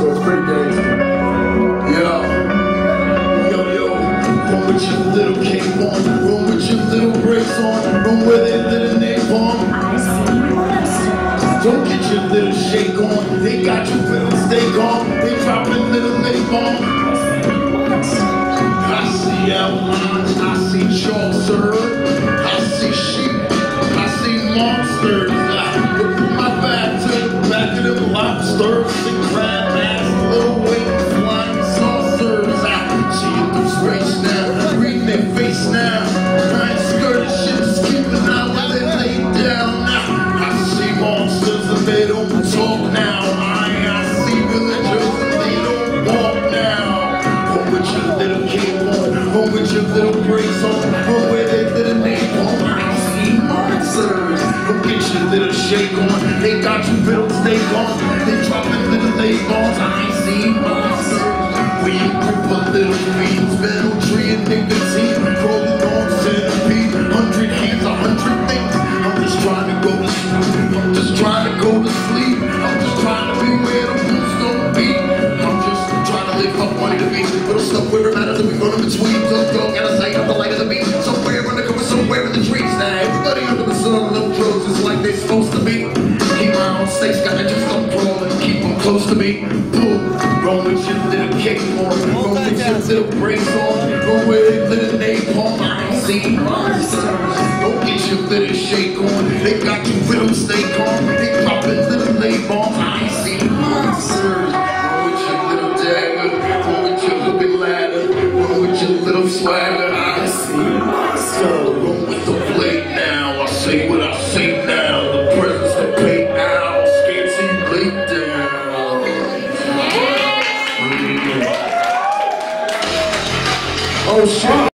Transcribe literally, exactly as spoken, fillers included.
so it's pretty gangster. Yo, yo, yo, run with your little cape on, run with your little brace on, run with that little napalm. Don't get your little shake on, they got you with a steak on, they dropping little napalm. I see outlines, I see chalk, sir. I see sheep, I see monsters. I put my back to the back of them lobsters, and crab ass, little wing flying saucers. I see you through space now, reading their face now. I ain't scared of shit, just keeping out while they lay down now. I see monsters and they don't talk now. I, I see villagers and they don't walk now. Home with your little cape on, home with your little brace on, home where they little name on. I see monsters. Don't get your little shake on, they got you built steak on, they dropping little lay bones. I ain't seen monsters. We grip a little beans, metal tree and nicotine, crawling on centipede, hundred hands, a hundred things. I'm just trying to go to sleep, I'm just trying to go to sleep, I'm just trying to be where the boots don't be. I'm just trying to live up on the beat, little stuff where it matters that we run in between. Don't go, gotta say up the light of the beat, somewhere undercover, somewhere in the trees. Now everybody under the sun, no drugs, it's like they supposed to be. Keep my own stakes, gotta just don't crawl and keep them close to me. Boom, run with your little cape on, run with your little brace on, run with your little napalm. I ain't seen monsters. Don't get your little shake on, they got you with them steak on, they popping little napalm. I ain't seen monsters. Run with your little dagger, run with your little ladder, run with your little swagger. I ain't seen monsters. Run with the blade now, I say what I say now. The presence to pay now, scared to lay down. Oh shit.